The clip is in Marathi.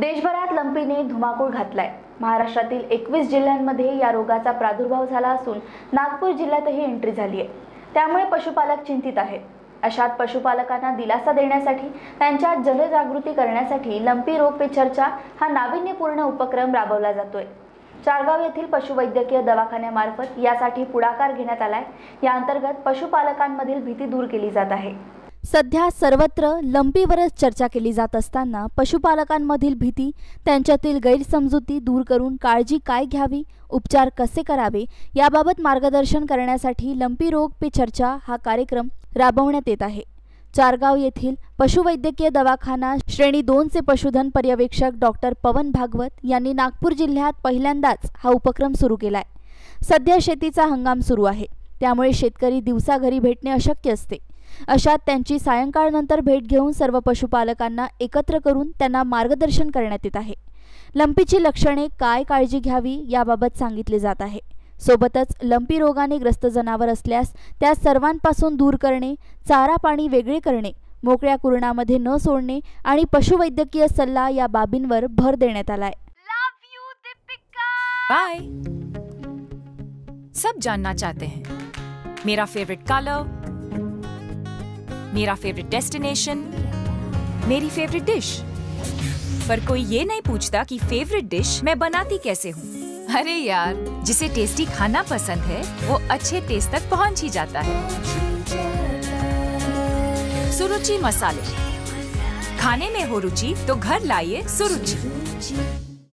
देशभरात लंपीने धुमाकूळ घातलाय। महाराष्ट्रातील 21 जिल्ह्यांमध्ये या रोगाचा प्रादुर्भाव झाला असून नागपूर जिल्ह्यातही एंट्री झाली आहे। त्यामुळे पशुपालक चिंतित आहेत। अशात पशुपालकांना दिलासा देण्यासाठी त्यांच्यात जनजागृती करण्यासाठी लंपी रोग पे चर्चा हा नाविन्यपूर्ण उपक्रम राबवला जातोय। चारगाव येथील पशुवैद्यकीय दवाखान्यामार्फत यासाठी पुढाकार घेण्यात आलाय। या अंतर्गत पशुपालकांमधील भीती दूर केली जात आहे। सध्या सर्वत्र लंपीवरच चर्चा केली जात असताना पशुपालकांमधील भीती, त्यांच्यातील गैरसमजुती दूर करून काळजी काय घ्यावी, उपचार कसे करावे याबाबत मार्गदर्शन करण्यासाठी लंपी रोग पे चर्चा हा कार्यक्रम राबवण्यात येत आहे। चारगाव येथील पशुवैद्यकीय दवाखाना श्रेणी 2 चे पशुधन पर्यवेक्षक डॉक्टर पवन भागवत यांनी नागपूर जिल्ह्यात पहिल्यांदाच हा उपक्रम सुरू केलाय। सध्या शेतीचा हंगाम सुरू आहे, त्यामुळे शेतकरी दिवसा घरी भेटणे अशक्य असते। अशात त्यांची सायंकाळनंतर भेट घेऊन सर्व पशुपालकांना एकत्र करून त्यांना मार्गदर्शन करण्यात येत आहे। लंपीची लक्षणे, काय काळजी घ्यावी याबाबत सांगितले जात आहे। सोबतच लंपी रोगाने ग्रस्त जनावर असल्यास त्या सर्वांपासून दूर करणे, चारा पाणी वेगळे करणे, मोकळ्या कुरणामध्ये न सोडणे आणि पशुवैद्यकीय सल्ला या बाबींवर भर देण्यात आलाय। बाय। सब जानना चाहते हैं मेरा फेवरेट कलर, मेरा फेवरेट डेस्टिनेशन, मेरी फेवरेट डिश, पर कोई ये नहीं पूछता कि फेवरेट डिश मैं बनाती कैसे हूँ। अरे यार, जिसे टेस्टी खाना पसंद है वो अच्छे टेस्ट तक पहुँच ही जाता है। सुरुचि मसाले, खाने में हो रुचि तो घर लाइए सुरुचि।